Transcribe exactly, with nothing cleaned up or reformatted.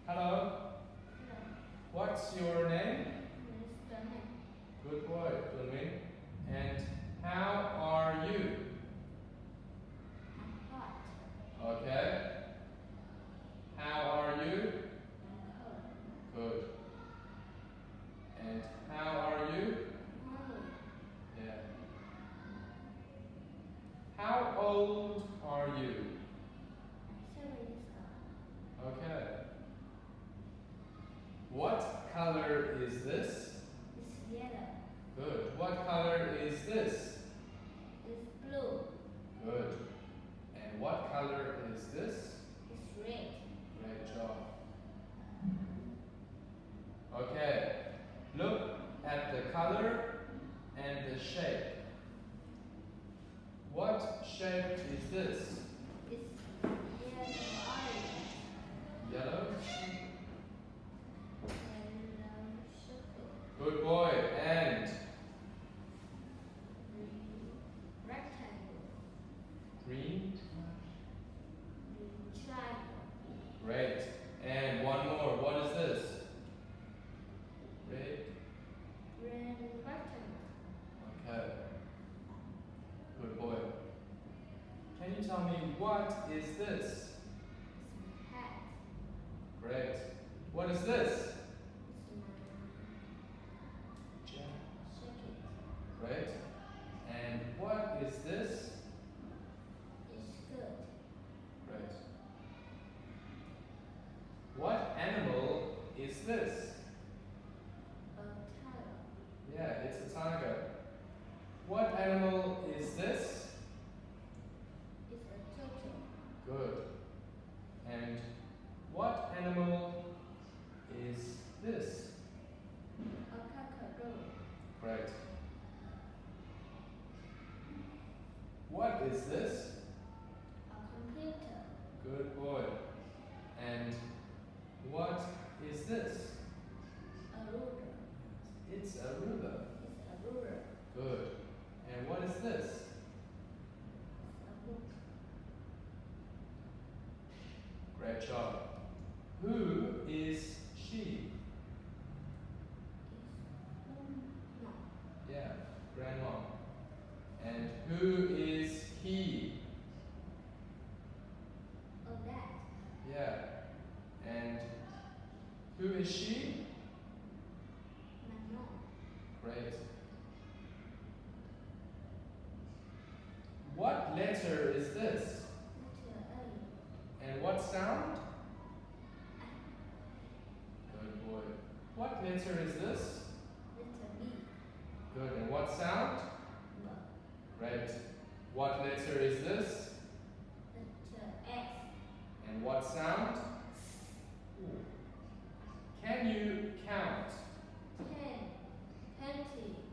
Hello. Hello. What's your name? Mister Nick. Good boy, Tunmin. And how are you? I'm hot. Okay. How are you? I'm cold. Good. And how are you? Hungry. Yeah. How old are you? Seven years old. Okay. What color is this? It's yellow. Good. What color is this? It's blue. Good. And what color is this? It's red. Great job. Okay. Look at the color and the shape. What shape is this? It's yellow orange. Yellow? Yellow circle. Good boy. And Green rectangle. green? Green triangle. Great. And one more. What is this? Red? Red rectangle. Okay. Good boy. Can you tell me what is this? It's my hat. Great. What is this? It's my Jacket. jacket. Great. And what is this? It's good. Great. What animal is this? A tiger. Yeah, it's a tiger. What animal is this? It's a turtle. Good. And what animal is this? A kangaroo. Great. What is this? A computer. Good boy. And what is this? A ruler. It's a ruler. It's a ruler. Good. And what is this? It's a book. Great job. Who is she? It's um, no. Yeah, grandma. And who is he? A dad. Yeah. And who is she? My mom. Great. What letter is this? Letter A. And what sound? Good boy. What letter is this? Letter B. Good. And what sound? B. Great. What letter is this? Letter X. And what sound? Can you count? Ten. Twenty.